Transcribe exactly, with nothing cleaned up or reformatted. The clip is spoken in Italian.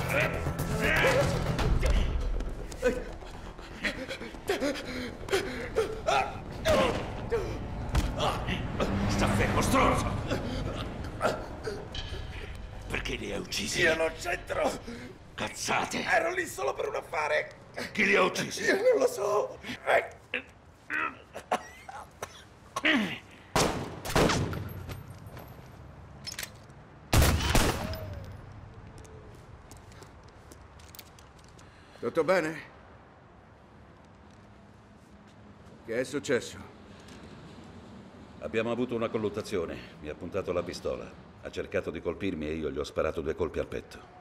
Sta fermo, stronzo! Perché li hai uccisi? Io non c'entro! Cazzate! Ero lì solo per un affare! Chi li ha uccisi? Io non lo so! Tutto bene? Che è successo? Abbiamo avuto una colluttazione. Mi ha puntato la pistola. Ha cercato di colpirmi e io gli ho sparato due colpi al petto.